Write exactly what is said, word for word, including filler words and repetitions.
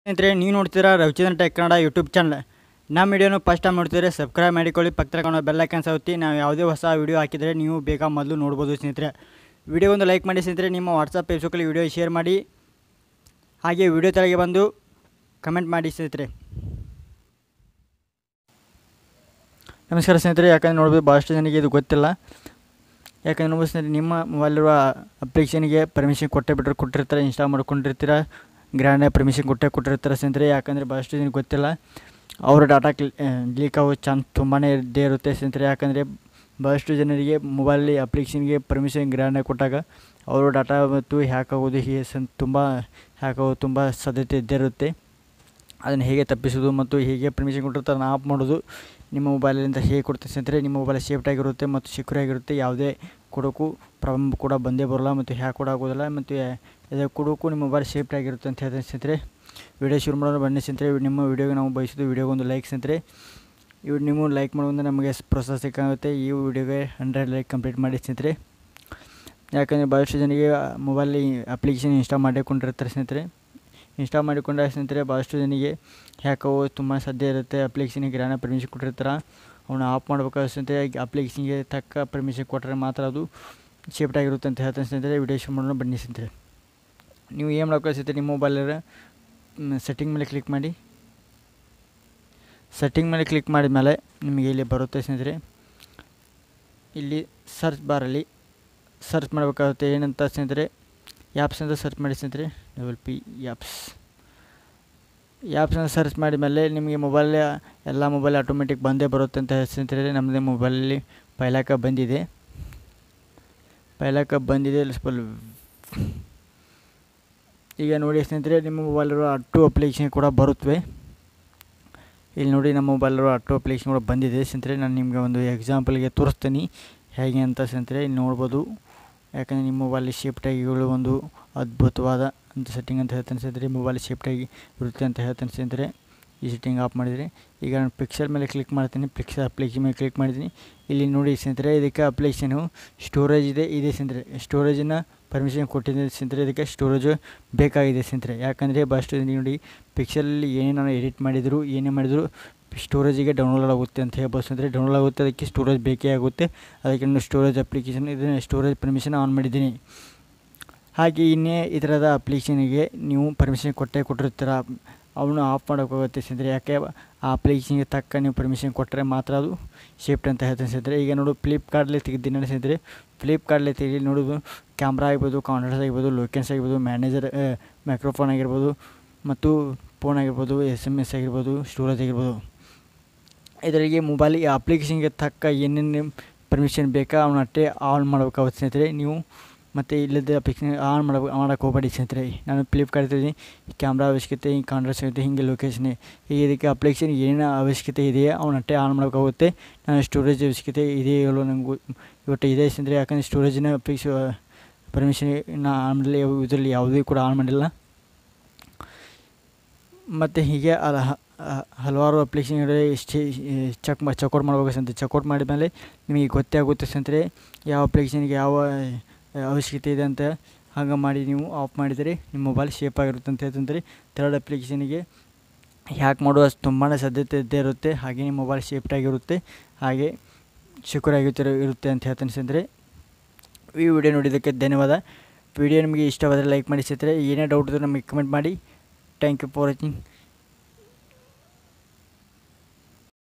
ಸ್ನೇಹಿತರೆ, ನೀವು ನೋಡ್ತೀರಾ Ravichandran tech Kannada YouTube channel. ನಮ್ಮ ವಿಡಿಯೋನು ಫಸ್ಟ್ ಟೈಮ್ ನೋಡ್ತಿದ್ರೆ ಸಬ್ಸ್ಕ್ರೈಬ್ ಮಾಡಿಕೊಳ್ಳಿ, ಪಕ್ಕದ ಕಾಣೋ ಬೆಲ್ ಐಕಾನ್ ಒತ್ತಿ. ನಾವು ಯಾವುದೇ ಹೊಸ ವಿಡಿಯೋ ಹಾಕಿದರೆ ನೀವು ಬೇಗ ಮೊದಲು ನೋಡ್ಬೋದು. ಸ್ನೇಹಿತರೆ, ವಿಡಿಯೋ ಒಂದು ಲೈಕ್ ಮಾಡಿ ಸ್ನೇಹಿತರೆ. ನಿಮ್ಮ ವಾಟ್ಸಪ್ ಫೇಸ್ಬುಕ್ಕಲ್ಲಿ ವಿಡಿಯೋ ಶೇರ್ ಮಾಡಿ, ಹಾಗೆ ವಿಡಿಯೋ ತೆಳಗೆ ಬಂದು ಕಮೆಂಟ್ ಮಾಡಿ ಸ್ನೇಹಿತರೆ. ನಮಸ್ಕಾರ ಸ್ನೇಹಿತರೆ. ಯಾಕಂದರೆ ನೋಡ್ಬೋದು ಭಾಳಷ್ಟು ಜನಕ್ಕೆ ಇದು ಗೊತ್ತಿಲ್ಲ. ಯಾಕಂದರೆ ನೋಡ್ಬೋದು ಸ್ನೇಹಿತರೆ, ನಿಮ್ಮ ಮೊಬೈಲಿರುವ ಅಪ್ಲಿಕೇಶನ್ಗೆ ಪರ್ಮಿಷನ್ ಕೊಟ್ಟೇ ಬಿಟ್ಟರೆ ಕೊಟ್ಟಿರ್ತಾರೆ, ಇನ್ಸ್ಟಾಲ್ ಮಾಡ್ಕೊಂಡಿರ್ತೀರ, ಗ್ರ್ಯಾಂಡ್ ಪರ್ಮಿಷನ್ ಕೊಟ್ಟೇ ಕೊಟ್ಟಿರ್ತಾರೆ ಸ್ನೇಹಿತರೆ. ಯಾಕಂದರೆ ಭಾಳಷ್ಟು ಜನಕ್ಕೆ ಗೊತ್ತಿಲ್ಲ, ಅವರ ಡಾಟಾ ಲೀಕ್ ಆಗೋ ಚಾನ್ಸ್ ತುಂಬಾ ಇದ್ದೇ ಇರುತ್ತೆ ಸ್ನೇಹಿತರೆ. ಯಾಕಂದರೆ ಭಾಳಷ್ಟು ಜನರಿಗೆ ಮೊಬೈಲಲ್ಲಿ ಅಪ್ಲಿಕೇಶನ್ಗೆ ಪರ್ಮಿಷನ್ ಗ್ರ್ಯಾಂಡಾಗಿ ಕೊಟ್ಟಾಗ ಅವರ ಡಾಟಾ ಮತ್ತು ಹ್ಯಾಕ್ ಆಗೋದು ಹೀಗೆ ಸನ್ ತುಂಬ ಹ್ಯಾಕ್ ಆಗೋದು ತುಂಬ ಸಾಧ್ಯತೆ ಇದ್ದೇ ಇರುತ್ತೆ. ಅದನ್ನು ಹೇಗೆ ತಪ್ಪಿಸೋದು ಮತ್ತು ಹೇಗೆ ಪರ್ಮಿಷನ್ ಕೊಟ್ಟಿರ್ತಾರೆ ಆಫ್ ಮಾಡೋದು ನಿಮ್ಮ ಮೊಬೈಲಿಂದ ಹೇಗೆ ಕೊಡ್ತೀವಿ ಸ್ನೇಹಿತರೆ. ನಿಮ್ಮ ಮೊಬೈಲ್ ಸೇಫ್ಟಾಗಿರುತ್ತೆ ಮತ್ತು ಸೆಕ್ಯೂರ್ ಆಗಿರುತ್ತೆ. ಯಾವುದೇ ಕೊಡೋಕ್ಕೂ ಪ್ರಾಬ್ಲಮ್ ಕೂಡ ಬಂದೇ ಬರೋಲ್ಲ ಮತ್ತು ಹ್ಯಾಕ್ ಕೂಡ ಆಗೋದಿಲ್ಲ ಮತ್ತು ಇದು ಕೊಡೋಕ್ಕೂ ನಿಮ್ಮ ಮೊಬೈಲ್ ಸೇಫ್ಟಾಗಿರುತ್ತೆ ಅಂತ ಹೇಳ್ತೀನಿ ಸ್ನೇಹಿತರೆ. ವಿಡಿಯೋ ಶುರು ಮಾಡೋದು ಬನ್ನಿ ಸ್ನೇಹಿತರೆ. ನಿಮ್ಮ ವಿಡಿಯೋಗೆ ನಾವು ಬಯಸೋದು ವಿಡಿಯೋಗೊಂದು ಲೈಕ್ ಸ್ನೇಹಿತರೆ. ಇವು ನೀವು ಲೈಕ್ ಮಾಡೋದ್ರಿಂದ ನಮಗೆ ಪ್ರೋತ್ಸಾಹ ಸಿಕ್ಕಾಗುತ್ತೆ. ಈ ವಿಡಿಯೋಗೆ ಹಂಡ್ರೆಡ್ ಲೈಕ್ ಕಂಪ್ಲೀಟ್ ಮಾಡಿ ಸ್ನೇಹಿತರೆ. ಯಾಕಂದರೆ ಭಾಳಷ್ಟು ಜನರಿಗೆ ಮೊಬೈಲಲ್ಲಿ ಅಪ್ಲಿಕೇಶನ್ ಇನ್ಸ್ಟಾಲ್ ಮಾಡಿಕೊಂಡಿರ್ತಾರೆ ಸ್ನೇಹಿತರೆ. ಇನ್ಸ್ಟಾಲ್ ಮಾಡಿಕೊಂಡ್ರೆ ಸ್ನೇಹಿತರೆ ಭಾಳಷ್ಟು ಜನರಿಗೆ ಹ್ಯಾಕ್ ಆಗೋ ತುಂಬ ಸಾಧ್ಯ ಇರುತ್ತೆ. ಅಪ್ಲಿಕೇಶನ್ಗೆ ಗ್ರ್ಯಾಂಡ್ ಪರ್ಮಿಷನ್ ಕೊಟ್ಟಿರ್ತಾರೆ, ಅವನ್ನ ಆಫ್ ಮಾಡ್ಬೇಕಾದ್ರೆ ಸ್ನೇಹಿತರೆ ಅಪ್ಲಿಕೇಶನ್ಗೆ ತಕ್ಕ ಪರ್ಮಿಷನ್ ಕೊಟ್ಟರೆ ಮಾತ್ರ ಅದು ಸೇಫ್ಟಾಗಿರುತ್ತೆ ಅಂತ ಹೇಳ್ತೀನಿ ಸ್ನೇಹಿತರೆ. ವಿಡಿಯೋ ಶುರು ಮಾಡೋಣ ಬನ್ನಿ ಸ್ನೇಹಿತರೆ. ನೀವು ಏನು ಮಾಡ್ಕೊಳ್ಳಿ ಸ್ನೇಹಿತರೆ, ನಿಮ್ಮ ಮೊಬೈಲಲ್ಲಿ ಸೆಟ್ಟಿಂಗ್ ಮೇಲೆ ಕ್ಲಿಕ್ ಮಾಡಿ. ಸೆಟ್ಟಿಂಗ್ ಮೇಲೆ ಕ್ಲಿಕ್ ಮಾಡಿದ ಮೇಲೆ ನಿಮಗೆ ಇಲ್ಲಿ ಬರುತ್ತೆ ಸ್ನೇಹಿತರೆ. ಇಲ್ಲಿ ಸರ್ಚ್ ಬಾರಲ್ಲಿ ಸರ್ಚ್ ಮಾಡಬೇಕಾಗುತ್ತೆ ಏನಂತ ಸ್ನೇಹಿತರೆ, ಆ್ಯಪ್ಸ್ ಅಂತ ಸರ್ಚ್ ಮಾಡಿ ಸ್ನೇಹಿತರೆ. ಡಬಲ್ ಪಿ ಆ್ಯಪ್ಸ್ ಆ್ಯಪ್ಸನ್ನು ಸರ್ಚ್ ಮಾಡಿದ ಮೇಲೆ ನಿಮಗೆ ಮೊಬೈಲ್ ಎಲ್ಲ ಮೊಬೈಲ್ ಆಟೋಮೆಟಿಕ್ ಬಂದೇ ಬರುತ್ತೆ ಅಂತ ಸ್ನೇಹಿತರೆ. ನಮ್ಮದೇ ಮೊಬೈಲಲ್ಲಿ ಪೈಲಾಕ ಬಂದಿದೆ ಪೈಲಾಕ ಬಂದಿದೆ ಸ್ವಲ್ಪ. ಈಗ ನೋಡಿ ಸ್ನೇಹಿತರೆ, ನಿಮ್ಮ ಮೊಬೈಲಿರೋ ಅಟ್ಟು ಅಪ್ಲಿಕೇಶನ್ ಕೂಡ ಬರುತ್ತವೆ. ಇಲ್ಲಿ ನೋಡಿ ನಮ್ಮ ಮೊಬೈಲಿರೋ ಅಟ್ಟು ಅಪ್ಲಿಕೇಶನ್ ಕೂಡ ಬಂದಿದೆ ಸ್ನೇಹಿತರೆ. ನಾನು ನಿಮಗೆ ಒಂದು ಎಕ್ಸಾಂಪಲ್ಗೆ ತೋರಿಸ್ತೀನಿ ಹೇಗೆ ಅಂತ ಸ್ನೇಹಿತರೆ. ಇಲ್ಲಿ ನೋಡ್ಬೋದು. ಯಾಕಂದರೆ ನಿಮ್ಮ ಮೊಬೈಲ್ ಸೇಫ್ಟಾಗಿ ಇರೋ ಒಂದು ಅದ್ಭುತವಾದ ಅಂತ ಸೆಟ್ಟಿಂಗ್ ಅಂತ ಹೇಳ್ತಾನೆ ಸ್ನೇಹಿತರೆ. ಮೊಬೈಲ್ ಸೇಫ್ಟಾಗಿ ಇರುತ್ತೆ ಅಂತ ಹೇಳ್ತಾನೆ ಸ್ನೇಹಿತರೆ. ಈ ಸೆಟ್ಟಿಂಗ್ ಆಫ್ ಮಾಡಿದರೆ ಈಗ ನಾನು ಪಿಕ್ಸೆಲ್ ಮೇಲೆ ಕ್ಲಿಕ್ ಮಾಡ್ತೀನಿ. ಪಿಕ್ಸೆಲ್ ಅಪ್ಲಿಕೇಶನ್ ಮೇಲೆ ಕ್ಲಿಕ್ ಮಾಡಿದ್ದೀನಿ. ಇಲ್ಲಿ ನೋಡಿ ಸ್ನೇಹಿತರೆ, ಇದಕ್ಕೆ ಅಪ್ಲಿಕೇಶನು ಸ್ಟೋರೇಜ್ ಇದೆ ಇದೆ ಸ್ನೇಹಿತರೆ. ಸ್ಟೋರೇಜಿನ ಪರ್ಮಿಷನ್ ಕೊಟ್ಟಿದ್ದೀನಿ ಸ್ನೇಹಿತರೆ. ಇದಕ್ಕೆ ಸ್ಟೋರೇಜು ಬೇಕಾಗಿದೆ ಸ್ನೇಹಿತರೆ. ಯಾಕಂದರೆ ಭಾಳಷ್ಟು ನೋಡಿ ಪಿಕ್ಸೆಲಲ್ಲಿ ಏನೇ ನಾನು ಎಡಿಟ್ ಮಾಡಿದರು ಏನೇ ಮಾಡಿದರೂ ಸ್ಟೋರೇಜಿಗೆ ಡೌನ್ಲೋಡ್ ಆಗುತ್ತೆ ಅಂತ ಹೇಳ್ಬೋದು ಸ್ನೇಹಿತರೆ. ಡೌನ್ಲೋಡ್ ಆಗುತ್ತೆ, ಅದಕ್ಕೆ ಸ್ಟೋರೇಜ್ ಬೇಕೇ ಆಗುತ್ತೆ. ಅದಕ್ಕೆ ನಾನು ಸ್ಟೋರೇಜ್ ಅಪ್ಲಿಕೇಶನ್ ಇದನ್ನು ಸ್ಟೋರೇಜ್ ಪರ್ಮಿಷನ್ ಆನ್ ಮಾಡಿದ್ದೀನಿ. ಹಾಗೆ ಇನ್ನೇ ಈ ಥರದ ಅಪ್ಲಿಕೇಶನಿಗೆ ನೀವು ಪರ್ಮಿಷನ್ ಕೊಟ್ಟೇ ಕೊಟ್ಟಿರ್ತೀರ, ಅವನು ಆಫ್ ಮಾಡೋಕ್ಕಾಗುತ್ತೆ ಸ್ನೇಹಿತರೆ. ಯಾಕೆ ಆ ಅಪ್ಲಿಕೇಶನ್ಗೆ ತಕ್ಕ ನೀವು ಪರ್ಮಿಷನ್ ಕೊಟ್ಟರೆ ಮಾತ್ರ ಅದು ಸೇಫ್ಟಿ ಅಂತ ಹೇಳ್ತೀನಿ ಸ್ನೇಹಿತರೆ. ಈಗ ನೋಡು ಫ್ಲಿಪ್ಕಾರ್ಟ್ಲಿ ತೆಗೆದಿದ್ದೀನಿ ಸ್ನೇಹಿತರೆ. ಫ್ಲಿಪ್ಕಾರ್ಟ್ಲಿ ತೆಗೆದು ನೋಡೋದು ಕ್ಯಾಮ್ರಾ ಆಗಿರ್ಬೋದು, ಕಾಂಟ್ಯಾಕ್ಟ್ಸ್ ಆಗಿರ್ಬೋದು, ಲೊಕೇಶನ್ಸ್ ಆಗಿರ್ಬೋದು, ಮ್ಯಾನೇಜರ್ ಮೈಕ್ರೋಫೋನ್ ಆಗಿರ್ಬೋದು ಮತ್ತು ಫೋನ್ ಆಗಿರ್ಬೋದು, ಎಸ್ ಎಮ್ ಎಸ್ ಆಗಿರ್ಬೋದು, ಸ್ಟೋರೇಜ್ ಆಗಿರ್ಬೋದು. ಇದರಿಗೆ ಮೊಬೈಲ್ ಈ ಅಪ್ಲಿಕೇಶನ್ಗೆ ತಕ್ಕ ಏನೇನು ಪರ್ಮಿಷನ್ ಬೇಕಾ ಅವನ್ನ ಅಷ್ಟೇ ಆನ್ ಮಾಡಬೇಕಾಗುತ್ತೆ ಸ್ನೇಹಿತರೆ. ನೀವು ಮತ್ತು ಇಲ್ಲದ ಅಪ್ಲಿಕೇಶನ್ ಆನ್ ಮಾಡಬೇಕು ಮಾಡೋಕ್ಕೆ ಹೋಗಬೇಡಿ ಸ್ನೇಹಿತರೆ. ನಾನು ಫ್ಲಿಪ್ಕಾರ್ಟ್ ಇದ್ದೀನಿ, ಕ್ಯಾಮ್ರಾ ಅವಶ್ಯಕತೆ, ಹಿಂಗೆ ಕಾಂಟ್ರಾಕ್ಟ್ ಆಗುತ್ತೆ, ಹಿಂಗೆ ಲೊಕೇಶನ್, ಹೀಗೆ ಇದಕ್ಕೆ ಅಪ್ಲಿಕೇಶನ್ ಏನೇನು ಅವಶ್ಯಕತೆ ಇದೆಯೋ ಅವನ್ನ ಅಷ್ಟೇ ಆನ್ ಮಾಡಬೇಕಾಗುತ್ತೆ. ನಾನು ಸ್ಟೋರೇಜ್ ಅವಶ್ಯಕತೆ ಇದೆಯೋ ಇಲ್ಲೋ ನನಗೆ ಇವತ್ತು ಇದೆ ಸ್ನೇಹಿತರೆ. ಯಾಕಂದರೆ ಸ್ಟೋರೇಜಿನ ಅಪ್ಲಿಕೇಶನ್ ಪರ್ಮಿಷನ್ ನಾ ಆನ್ ಮಾಡಲಿ, ಇದರಲ್ಲಿ ಯಾವುದೇ ಕೂಡ ಆನ್ ಮಾಡಿಲ್ಲ. ಮತ್ತು ಹೀಗೆ ಅಲ್ಲ ಹಲವಾರು ಅಪ್ಲಿಕೇಶನ್ಗಳು ಇಷ್ಟೇ ಚೆಕ್ ಮಾ ಚೆಕ್ಔಟ್ ಮಾಡಬೇಕು ಸ್ನೇಹಿತರೆ. ಚೆಕ್ಔಟ್ ಮಾಡಿದ ಮೇಲೆ ನಿಮಗೆ ಗೊತ್ತೇ ಆಗುತ್ತೆ ಸ್ನೇಹಿತರೆ ಯಾವ ಅಪ್ಲಿಕೇಶನ್ಗೆ ಯಾವ ಅವಶ್ಯಕತೆ ಇದೆ ಅಂತ. ಹಾಗೆ ಮಾಡಿ ನೀವು ಆಫ್ ಮಾಡಿದರೆ ನಿಮ್ಮ ಮೊಬೈಲ್ ಸೇಫ್ ಆಗಿರುತ್ತೆ ಅಂತ ಹೇಳ್ತಂದರೆ. ಥರ್ಡ್ ಅಪ್ಲಿಕೇಶನಿಗೆ ಹ್ಯಾಕ್ ಮಾಡುವ ತುಂಬಾ ಸಾಧ್ಯತೆ ಇದ್ದೇ ಇರುತ್ತೆ. ಹಾಗೆ ನಿಮ್ಮ ಮೊಬೈಲ್ ಸೇಫ್ಟಾಗಿರುತ್ತೆ, ಹಾಗೆ ಸೆಕ್ಯೂರ್ ಆಗಿರುತ್ತೆ ಇರುತ್ತೆ ಅಂತ ಹೇಳ್ತಾನೆ ಸ್ನೇಹಿತರೆ. ಈ ವಿಡಿಯೋ ನೋಡಿದ್ದಕ್ಕೆ ಧನ್ಯವಾದ. ವಿಡಿಯೋ ನಿಮಗೆ ಇಷ್ಟವಾದರೆ ಲೈಕ್ ಮಾಡಿ ಸ್ನೇಹಿತರೆ. ಏನೇ ಡೌಟ್ ಇದ್ದರೂ ನಮಗೆ ಕಮೆಂಟ್ ಮಾಡಿ. Thank you for watching.